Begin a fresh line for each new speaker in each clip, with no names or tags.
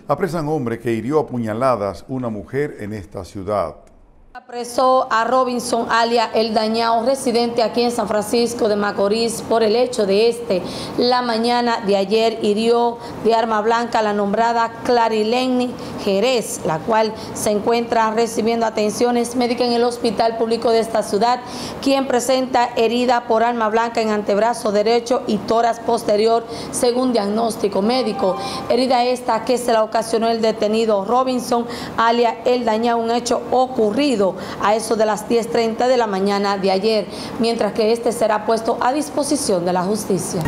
Apresan hombre que hirió a puñaladas una mujer en esta ciudad.
Apresó a Robinson alias El Dañao, residente aquí en San Francisco de Macorís, por el hecho de la mañana de ayer hirió de arma blanca a la nombrada Clarilene Jerez, la cual se encuentra recibiendo atenciones médicas en el hospital público de esta ciudad, quien presenta herida por arma blanca en antebrazo derecho y tórax posterior, según diagnóstico médico. Herida esta que se la ocasionó el detenido Robinson alias El Dañao, un hecho ocurrido a eso de las 10:30 de la mañana de ayer, mientras que este será puesto a disposición de la justicia.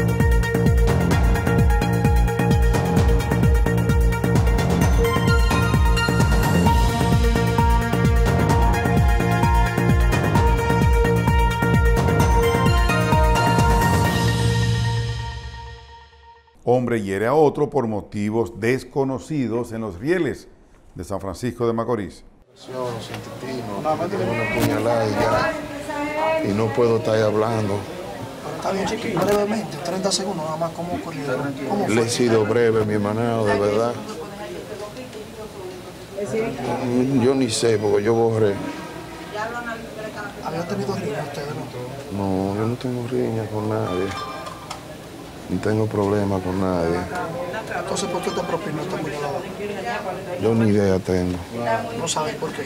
Hombre hiere a otro por motivos desconocidos en los rieles de San Francisco de Macorís.
Una puñalada y no puedo estar ahí hablando.
Está bien, chiquillo, brevemente, 30 segundos nada más, ¿cómo ocurrió?
Le he sido breve, mi hermano, de verdad. Yo ni sé, porque yo borré.
¿Había tenido riña ustedes, no?
No, yo no tengo riña con nadie. No tengo problema con nadie.
Entonces, ¿por qué te propinó esta puñalada?
Yo ni idea tengo.
No sabes por qué.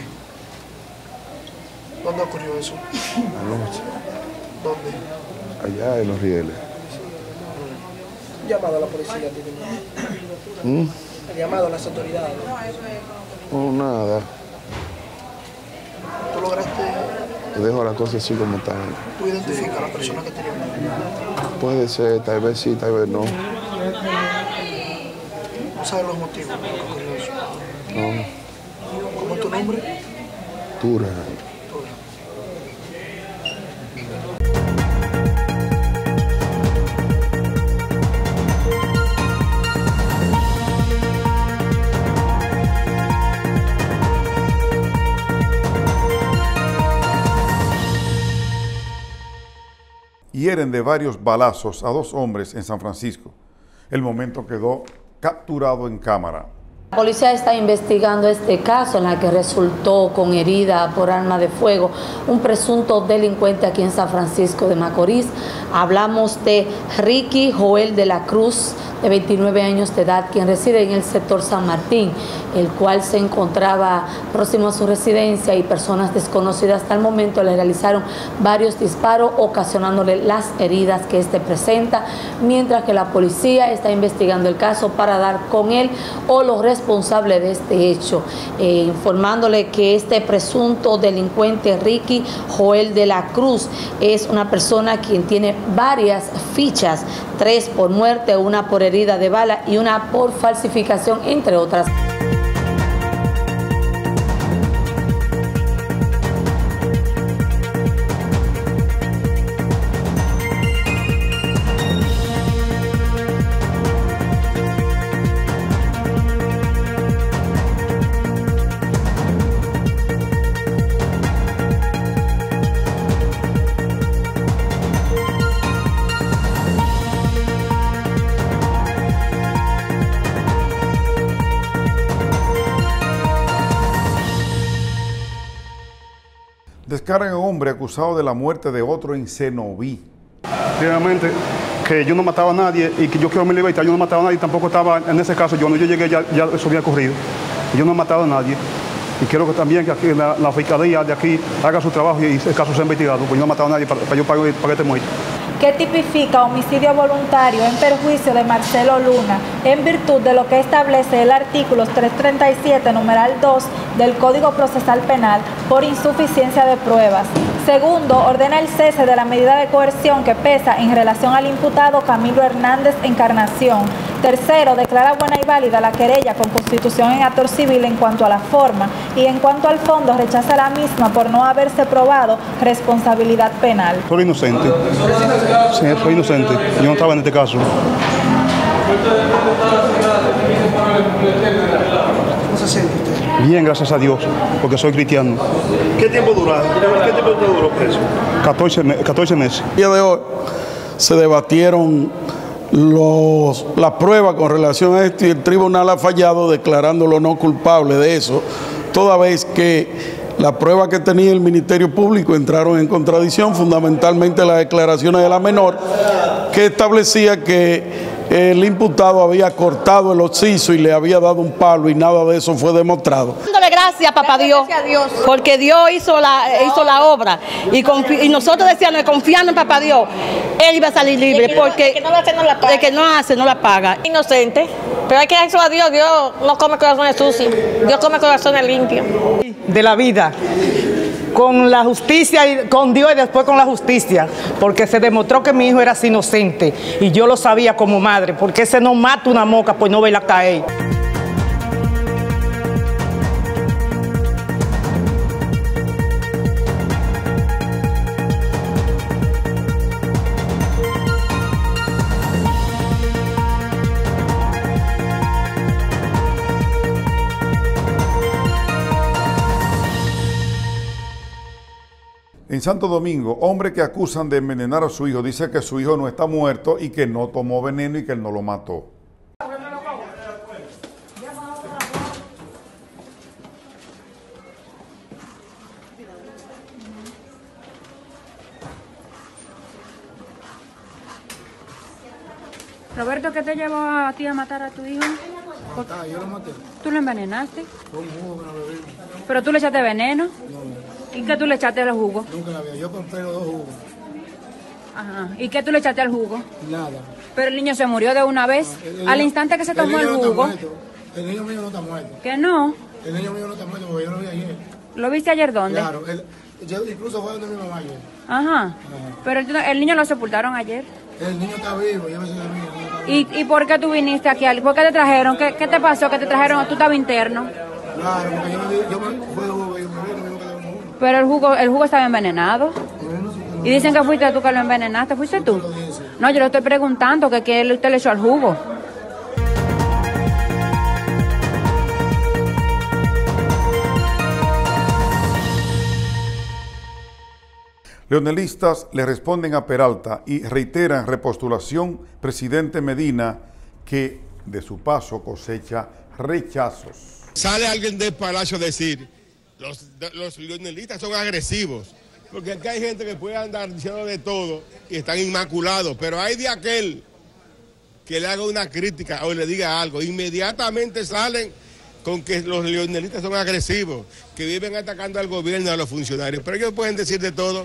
¿Dónde ocurrió eso?
Anoche,
¿Dónde?
allá en los rieles.
Llamado a la policía, ¿tiene? Llamado a las autoridades.
No, nada.
¿Tú lograste?
Te dejo las cosas así como están.
¿Tú identificas a la persona que te llamó?
Puede ser, tal vez sí, tal vez no.
¿No sabes los motivos por lo que ocurrió eso?
No.
¿Cómo es tu nombre?
Tura.
Hieren de varios balazos a dos hombres en San Francisco. El momento quedó capturado en cámara.
La policía está investigando este caso en el que resultó con herida por arma de fuego un presunto delincuente aquí en San Francisco de Macorís. Hablamos de Ricky Joel de la Cruz, de 29 años de edad, quien reside en el sector San Martín, el cual se encontraba próximo a su residencia y personas desconocidas hasta el momento le realizaron varios disparos, ocasionándole las heridas que este presenta, mientras que la policía está investigando el caso para dar con él o los responsables de este hecho, informándole que este presunto delincuente Ricky Joel de la Cruz es una persona quien tiene varias fichas, 3 por muerte, 1 por herida de bala y 1 por falsificación, entre otras.
Descargan a un hombre acusado de la muerte de otro en Cenoví.
Realmente que yo no mataba a nadie y que yo quiero mi libertad, yo no mataba a nadie, tampoco estaba en ese caso, cuando yo llegué ya eso había ocurrido. Yo no he matado a nadie y quiero que también que aquí la fiscalía de aquí haga su trabajo y el caso sea investigado, porque yo no he matado a nadie para yo pagar este muerto.
Que tipifica homicidio voluntario en perjuicio de Marcelo Luna en virtud de lo que establece el artículo 337, numeral 2 del Código Procesal Penal por insuficiencia de pruebas. Segundo, ordena el cese de la medida de coerción que pesa en relación al imputado Camilo Hernández Encarnación. Tercero, declara buena y válida la querella con constitución en actor civil en cuanto a la forma y en cuanto al fondo rechaza la misma por no haberse probado responsabilidad penal.
Soy inocente. Sí, soy inocente. Yo no estaba en este caso.
¿Cómo se siente usted?
Bien, gracias a Dios, porque soy cristiano.
¿Qué tiempo dura? ¿Qué tiempo duró preso?
14 meses.
El día de hoy se debatieron la prueba con relación a esto y el tribunal ha fallado declarándolo no culpable de eso, toda vez que la prueba que tenía el Ministerio Público entraron en contradicción, fundamentalmente las declaraciones de la menor, que establecía que el imputado había cortado el occiso y le había dado un palo y nada de eso fue demostrado.
Dándole gracias, papá Dios, porque Dios hizo la obra y nosotros decíamos, confiando en papá Dios, él iba a salir libre, porque el que no hace no la paga.
Inocente, pero hay que eso a Dios, Dios no come corazones sucios, Dios come corazones limpios.
De la vida, con la justicia, y con Dios y después con la justicia, porque se demostró que mi hijo era inocente y yo lo sabía como madre, porque ese no mata una moca pues no verla caer.
En Santo Domingo, hombre que acusan de envenenar a su hijo, dice que su hijo no está muerto y que no tomó veneno y que él no lo mató.
Roberto, ¿qué te llevó a ti a matar a tu hijo?
Yo lo maté.
¿Tú lo envenenaste?
Con jugo que no bebí.
¿Pero tú le echaste veneno?
No.
¿Y qué tú le echaste al jugo?
Nunca la vi. Yo compré los 2 jugos.
Ajá. ¿Y qué tú le echaste al jugo?
Nada.
Pero el niño se murió de una vez. Al instante que se tomó el jugo.
El niño mío no está muerto.
¿Que no?
El niño mío no está muerto porque yo lo vi ayer.
¿Lo viste ayer dónde?
Claro. Yo incluso fue donde mi mamá ayer.
Ajá. Pero el niño lo sepultaron ayer.
El niño está vivo. Yo me sé el niño.
¿Y por qué tú viniste aquí? ¿Por qué te trajeron? ¿Qué te pasó? ¿Qué te trajeron? ¿Tú estabas interno?
Claro, porque yo me fui de jugo y me
Pero el jugo estaba envenenado. Y dicen que fuiste tú que lo envenenaste. ¿Fuiste tú? No, yo le estoy preguntando que usted le echó al jugo.
Leonelistas le responden a Peralta y reiteran repostulación presidente Medina, que de su paso cosecha rechazos.
Sale alguien del Palacio a decir, los leonelistas son agresivos, porque aquí hay gente que puede andar diciendo de todo y están inmaculados, pero hay de aquel que le haga una crítica o le diga algo, inmediatamente salen con que los leonelistas son agresivos, que viven atacando al gobierno y a los funcionarios, pero ellos pueden decir de todo.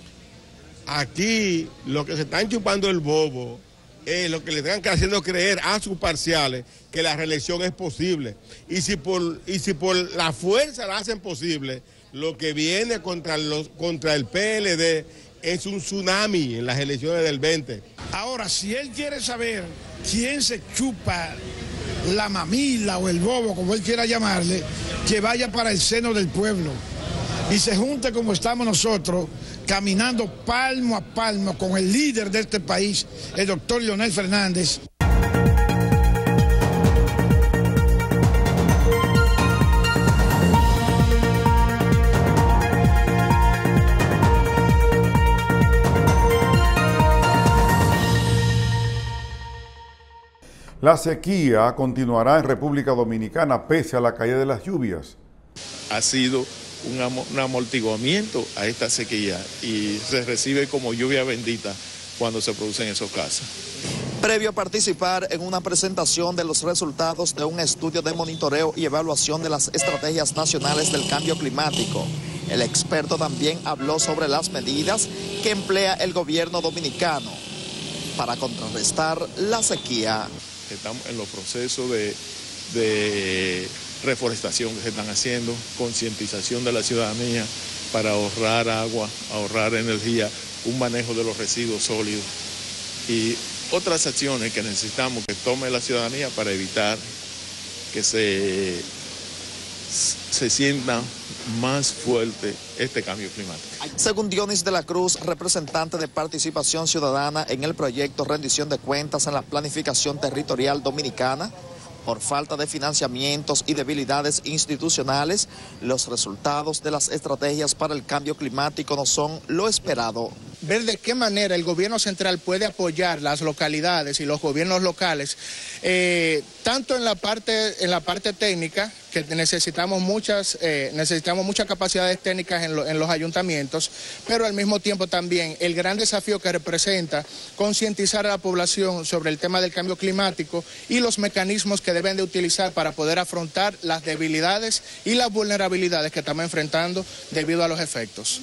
Aquí lo que se están chupando el bobo es lo que le están haciendo creer a sus parciales que la reelección es posible. Y si por la fuerza la hacen posible, lo que viene contra el PLD es un tsunami en las elecciones del 20.
Ahora, si él quiere saber quién se chupa la mamila o el bobo, como él quiera llamarle, que vaya para el seno del pueblo y se junte como estamos nosotros, caminando palmo a palmo con el líder de este país, el doctor Leonel Fernández.
La sequía continuará en República Dominicana pese a la caída de las lluvias.
Ha sido un amortiguamiento a esta sequía y se recibe como lluvia bendita cuando se producen esos casos.
Previo a participar en una presentación de los resultados de un estudio de monitoreo y evaluación de las estrategias nacionales del cambio climático, el experto también habló sobre las medidas que emplea el gobierno dominicano para contrarrestar la sequía.
Estamos en los procesos de reforestación que se están haciendo, concientización de la ciudadanía para ahorrar agua, ahorrar energía, un manejo de los residuos sólidos y otras acciones que necesitamos que tome la ciudadanía para evitar que se sienta más fuerte este cambio climático.
Según Dionis de la Cruz, representante de Participación Ciudadana en el proyecto Rendición de Cuentas en la Planificación Territorial Dominicana, por falta de financiamientos y debilidades institucionales, los resultados de las estrategias para el cambio climático no son lo esperado.
ver de qué manera el gobierno central puede apoyar las localidades y los gobiernos locales, tanto en la parte técnica, que necesitamos muchas capacidades técnicas en los ayuntamientos, pero al mismo tiempo también el gran desafío que representa concientizar a la población sobre el tema del cambio climático y los mecanismos que deben de utilizar para poder afrontar las debilidades y las vulnerabilidades que estamos enfrentando debido a los efectos.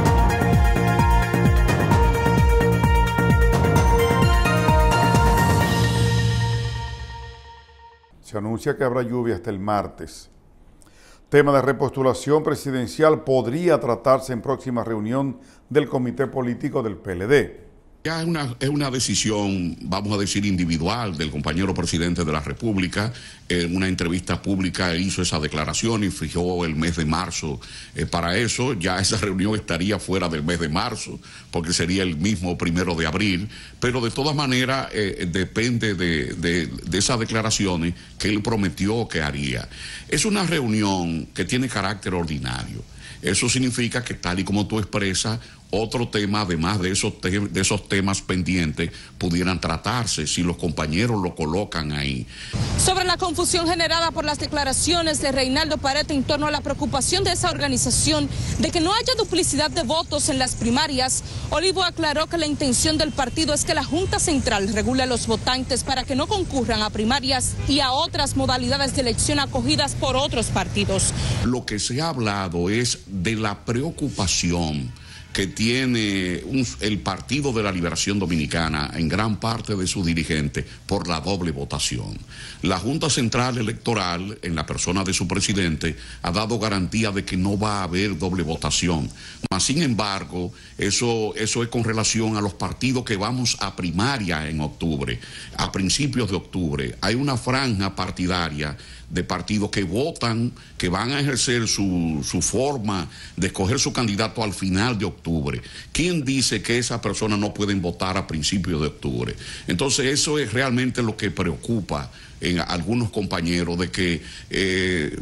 Se anuncia que habrá lluvia hasta el martes. Tema de repostulación presidencial podría tratarse en próxima reunión del comité político del PLD.
Ya es una decisión, vamos a decir, individual del compañero presidente de la República. En una entrevista pública hizo esa declaración y fijó el mes de marzo. Para eso ya esa reunión estaría fuera del mes de marzo, porque sería el mismo 1 de abril. Pero de todas maneras depende de esas declaraciones que él prometió que haría. Es una reunión que tiene carácter ordinario. Eso significa que, tal y como tú expresas, otro tema, además de esos temas pendientes, pudieran tratarse si los compañeros lo colocan ahí.
Sobre la confusión generada por las declaraciones de Reinaldo Parete en torno a la preocupación de esa organización de que no haya duplicidad de votos en las primarias, Olivo aclaró que la intención del partido es que la Junta Central regule a los votantes para que no concurran a primarias y a otras modalidades de elección acogidas por otros partidos.
Lo que se ha hablado es de la preocupación que tiene el Partido de la Liberación Dominicana en gran parte de sus dirigentes por la doble votación. La Junta Central Electoral, en la persona de su presidente, ha dado garantía de que no va a haber doble votación. Mas, sin embargo, eso es con relación a los partidos que vamos a primaria en octubre, a principios de octubre. Hay una franja partidaria de partidos que votan, que van a ejercer su forma de escoger su candidato al final de octubre. ¿Quién dice que esas personas no pueden votar a principios de octubre? Entonces eso es realmente lo que preocupa en algunos compañeros, de que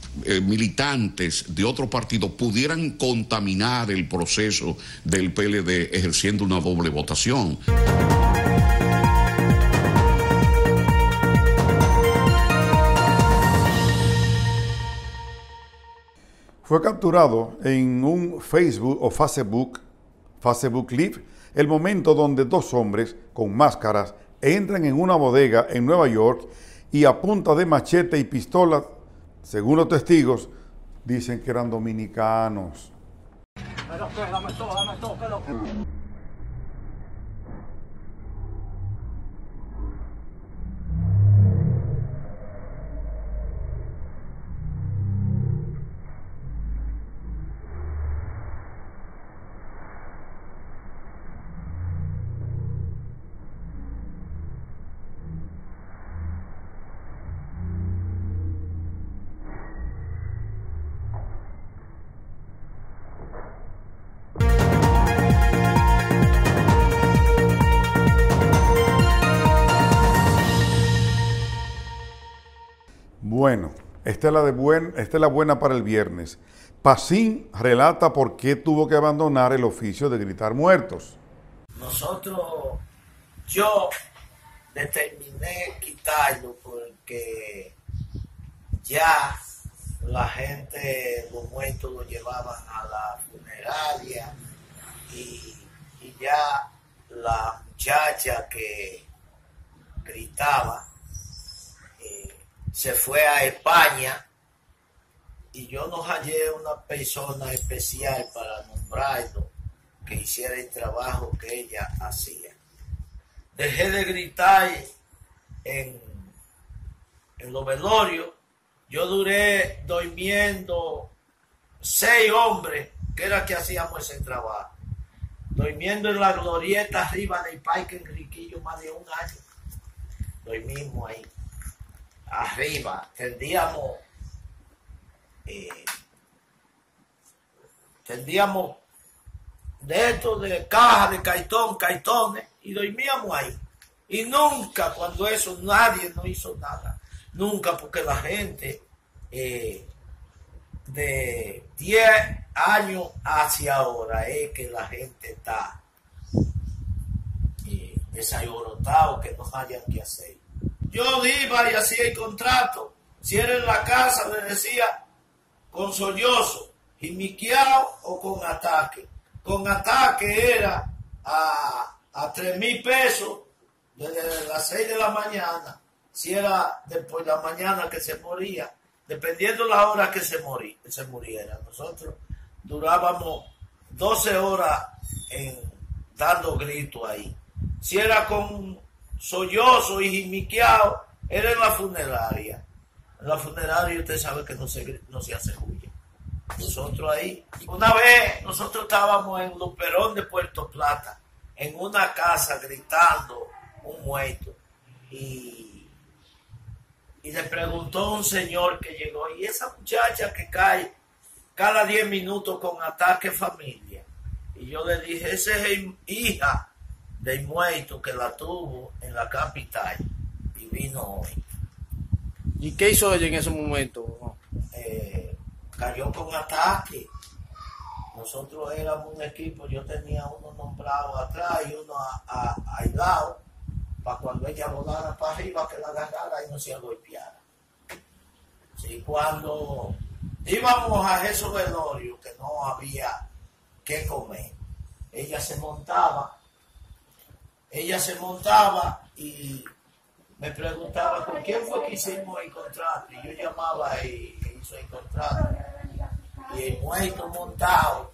militantes de otros partidos pudieran contaminar el proceso del PLD ejerciendo una doble votación.
Fue capturado en un Facebook Live el momento donde dos hombres con máscaras entran en una bodega en Nueva York y a punta de machete y pistola, según los testigos, dicen que eran dominicanos. Bueno, esta es la buena para el viernes. Pacín relata por qué tuvo que abandonar el oficio de gritar muertos.
Yo determiné quitarlo porque ya la gente, los muertos lo llevaban a la funeraria y ya la muchacha que gritaba se fue a España y yo no hallé una persona especial para nombrarlo que hiciera el trabajo que ella hacía. Dejé de gritar en los velorios. Yo duré durmiendo 6 hombres, que era que hacíamos ese trabajo. Durmiendo en la glorieta arriba del Parque Enriquillo más de 1 año. Dormimos ahí. Arriba, tendíamos de esto de caja de cartones y dormíamos ahí. Y nunca, cuando eso, nadie nos hizo nada. Nunca, porque la gente de 10 años hacia ahora es que la gente está desalborotados que no hayan que hacer. Yo iba y hacía el contrato. Si era en la casa, le decía con sollozo, jimiqueado o con ataque. Con ataque era a 3,000 pesos desde las 6 de la mañana. Si era después de la mañana que se moría, dependiendo la hora que se muriera. Nosotros durábamos 12 horas dando gritos ahí. Si era con sollozo y jimiqueado, era en la funeraria. En la funeraria usted sabe que no se hace bulla. Nosotros ahí, una vez nosotros estábamos en Luperón de Puerto Plata, en una casa gritando un muerto, y le preguntó a un señor que llegó, y esa muchacha que cae cada 10 minutos con ataque familia. Y yo le dije, esa es hija del muerto que la tuvo en la capital y vino hoy.
¿Y qué hizo ella en ese momento?
Cayó con ataque. Nosotros éramos un equipo, yo tenía uno nombrado atrás y uno al lado, para cuando ella volara para arriba que la agarrara y no se golpeara. Sí, cuando íbamos a esos velorios que no había que comer, ella se montaba y me preguntaba con quién fue que hicimos el contrato, y yo llamaba y hizo el contrato, y el muerto montado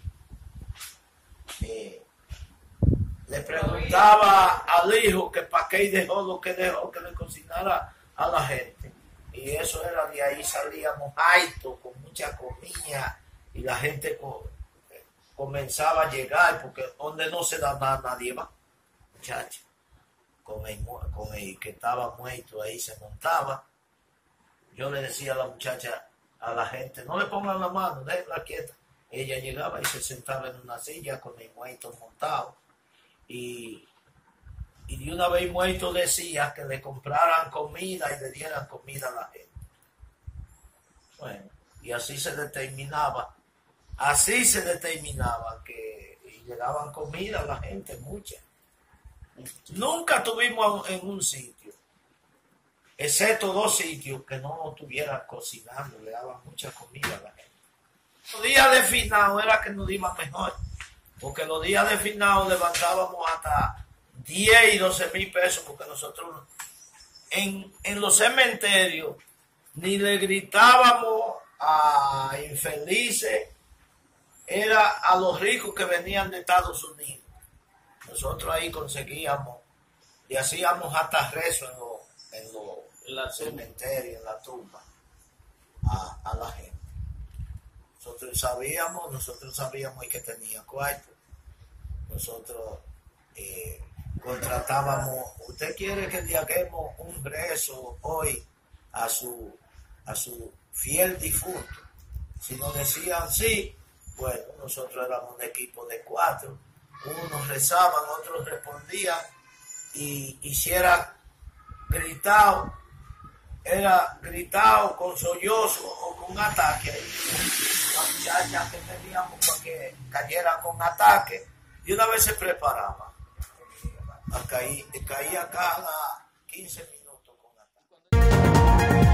le preguntaba al hijo que para qué dejó lo que dejó, que le cocinara a la gente, y eso era, de ahí salíamos alto con mucha comida y la gente comenzaba a llegar, porque donde no se da nada nadie va, muchacho. Con el que estaba muerto ahí se montaba. Yo le decía a la muchacha, a la gente, no le pongan la mano, déjenla quieta. Ella llegaba y se sentaba en una silla con el muerto montado, y de una vez el muerto decía que le compraran comida y le dieran comida a la gente. Bueno, y así se determinaba que le daban comida a la gente, mucha. Nunca estuvimos en un sitio, excepto 2 sitios, que no estuvieran cocinando, le daban mucha comida a la gente. Los días de finado era que nos iba mejor, porque los días de finado levantábamos hasta 10 y 12,000 pesos, porque nosotros en los cementerios ni le gritábamos a infelices, era a los ricos que venían de Estados Unidos. Nosotros ahí conseguíamos y hacíamos hasta rezo en la cementerio, en la tumba, a la gente. Nosotros sabíamos que tenía cuarto. Nosotros contratábamos, usted quiere que le hagamos un rezo hoy a su fiel difunto. Si nos decían sí, bueno, nosotros éramos un equipo de 4. Unos rezaban, otros respondían, y si era gritado con sollozo o con ataque. La muchacha que teníamos para que cayera con ataque, y una vez se preparaba. Caía cada 15 minutos con ataque.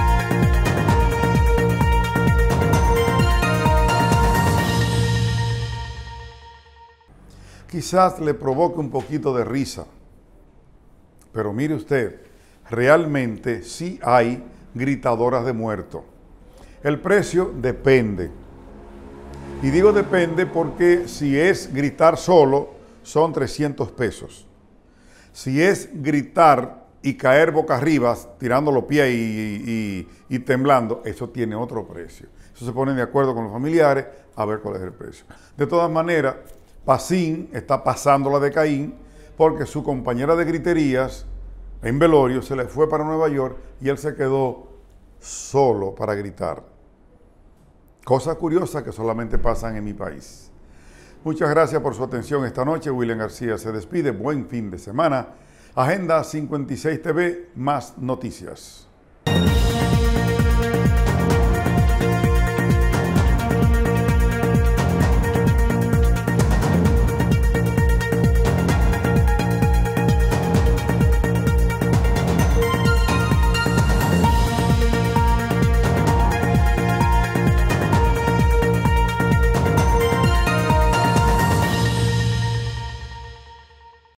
Quizás le provoque un poquito de risa, pero mire usted, realmente sí hay gritadoras de muerto. El precio depende. Y digo depende porque si es gritar solo, son 300 pesos. Si es gritar y caer boca arriba, tirando los pies y temblando, eso tiene otro precio. Eso se ponen de acuerdo con los familiares a ver cuál es el precio. De todas maneras, Pacín está pasando la de Caín porque su compañera de griterías en velorio se le fue para Nueva York y él se quedó solo para gritar. Cosas curiosas que solamente pasan en mi país. Muchas gracias por su atención esta noche. William García se despide. Buen fin de semana. Agenda 56 TV, más noticias.